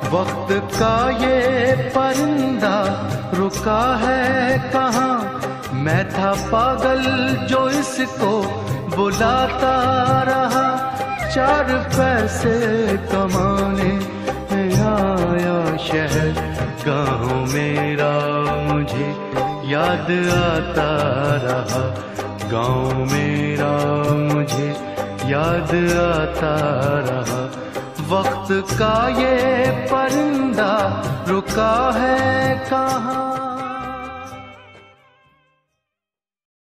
वक्त का ये परिंदा रुका है कहाँ। मैं था पागल जो इसको बुलाता रहा, 4 पैसे कमाने आया शहर। गाँव मेरा मुझे याद आता रहा, गाँव मेरा मुझे याद आता रहा। वक्त का ये परिंदा रुका है कहाँ।